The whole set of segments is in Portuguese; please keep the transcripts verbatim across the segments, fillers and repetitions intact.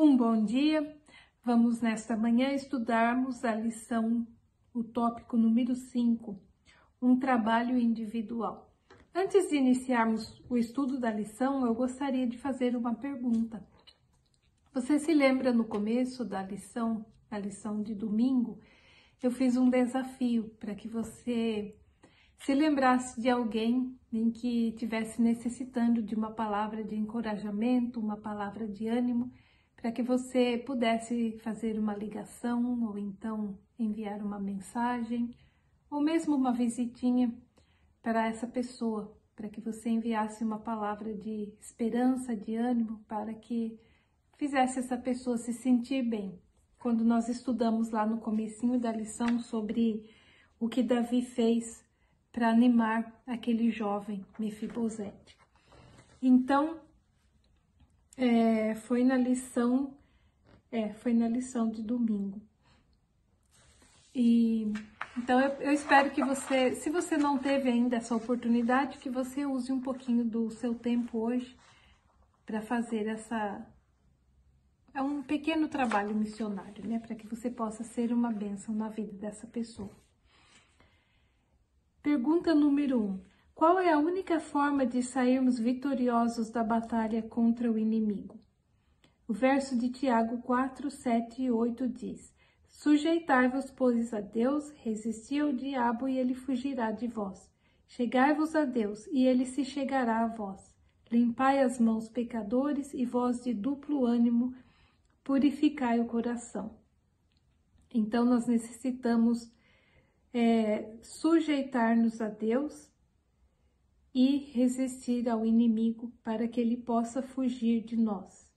Um bom dia, vamos nesta manhã estudarmos a lição, o tópico número cinco, um trabalho individual. Antes de iniciarmos o estudo da lição, eu gostaria de fazer uma pergunta. Você se lembra no começo da lição, a lição de domingo, eu fiz um desafio para que você se lembrasse de alguém em que estivesse necessitando de uma palavra de encorajamento, uma palavra de ânimo, para que você pudesse fazer uma ligação ou então enviar uma mensagem ou mesmo uma visitinha para essa pessoa, para que você enviasse uma palavra de esperança, de ânimo, para que fizesse essa pessoa se sentir bem. Quando nós estudamos lá no comecinho da lição sobre o que Davi fez para animar aquele jovem Mefibosete. Então, É, foi na lição, é, foi na lição de domingo. E, então, eu, eu espero que você, se você não teve ainda essa oportunidade, que você use um pouquinho do seu tempo hoje para fazer essa, é um pequeno trabalho missionário, né? Para que você possa ser uma bênção na vida dessa pessoa. Pergunta número um. Qual é a única forma de sairmos vitoriosos da batalha contra o inimigo? O verso de Tiago quatro, sete e oito diz: Sujeitai-vos, pois, a Deus, resisti ao diabo e ele fugirá de vós. Chegai-vos a Deus e ele se chegará a vós. Limpai as mãos, pecadores, e vós de duplo ânimo, purificai o coração. Então, nós necessitamos é, sujeitar-nos a Deus e resistir ao inimigo para que ele possa fugir de nós.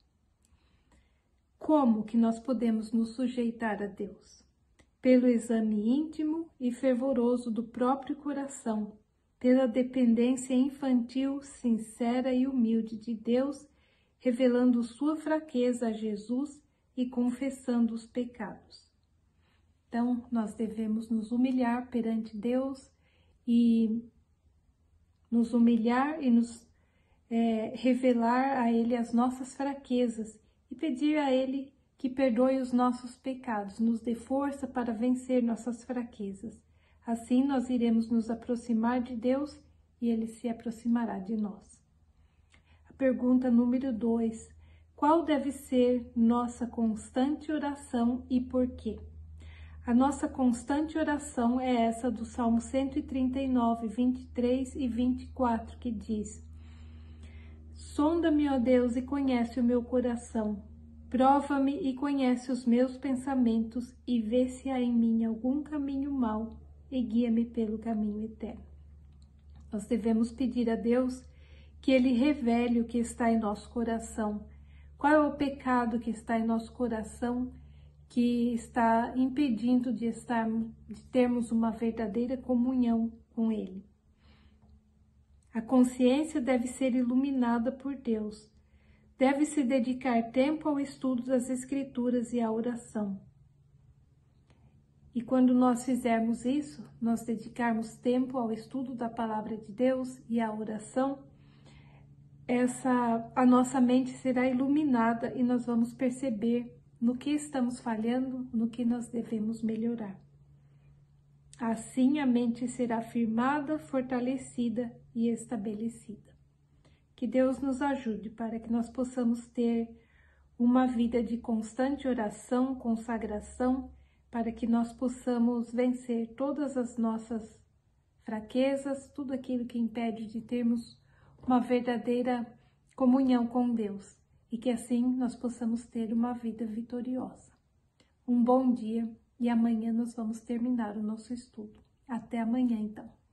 Como que nós podemos nos sujeitar a Deus? Pelo exame íntimo e fervoroso do próprio coração, pela dependência infantil, sincera e humilde de Deus, revelando sua fraqueza a Jesus e confessando os pecados. Então, nós devemos nos humilhar perante Deus e nos humilhar e nos é, revelar a Ele as nossas fraquezas e pedir a Ele que perdoe os nossos pecados, nos dê força para vencer nossas fraquezas. Assim nós iremos nos aproximar de Deus e Ele se aproximará de nós. A pergunta número dois. Qual deve ser nossa constante oração e por quê? A nossa constante oração é essa do Salmo cento e trinta e nove, vinte e três e vinte e quatro, que diz: Sonda-me, ó Deus, e conhece o meu coração. Prova-me e conhece os meus pensamentos, e vê se há em mim algum caminho mau, e guia-me pelo caminho eterno. Nós devemos pedir a Deus que Ele revele o que está em nosso coração. Qual é o pecado que está em nosso coração, que está impedindo de, estar, de termos uma verdadeira comunhão com Ele. A consciência deve ser iluminada por Deus. Deve-se dedicar tempo ao estudo das Escrituras e à oração. E quando nós fizermos isso, nós dedicarmos tempo ao estudo da Palavra de Deus e à oração, essa, a nossa mente será iluminada e nós vamos perceber no que estamos falhando, no que nós devemos melhorar. Assim a mente será firmada, fortalecida e estabelecida. Que Deus nos ajude para que nós possamos ter uma vida de constante oração, consagração, para que nós possamos vencer todas as nossas fraquezas, tudo aquilo que impede de termos uma verdadeira comunhão com Deus. E que assim nós possamos ter uma vida vitoriosa. Um bom dia e amanhã nós vamos terminar o nosso estudo. Até amanhã, então.